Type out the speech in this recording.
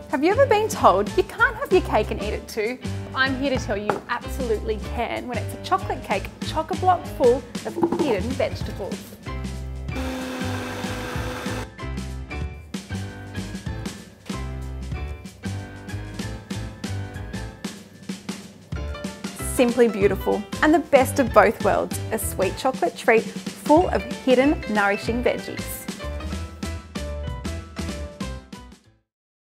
Have you ever been told you can't have your cake and eat it too? I'm here to tell you absolutely can when it's a chocolate cake chock-a-block full of hidden vegetables. Simply beautiful, and the best of both worlds, a sweet chocolate treat full of hidden, nourishing veggies.